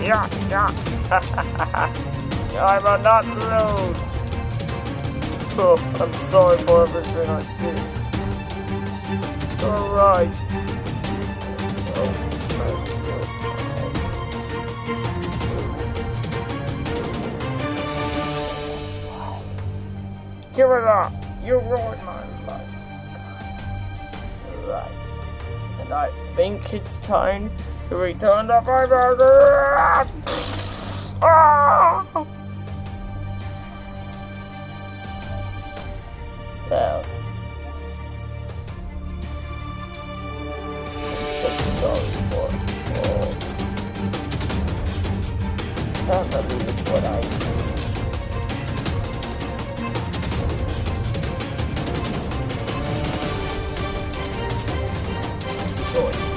Yeah, yeah. I will not lose. Oh, I'm sorry for everything I did. Alright. Give it up! You ruined my life. Right. And I think it's time to return the burger. Ah! Well, I'm so sorry for all this. Family is what I need. Choice.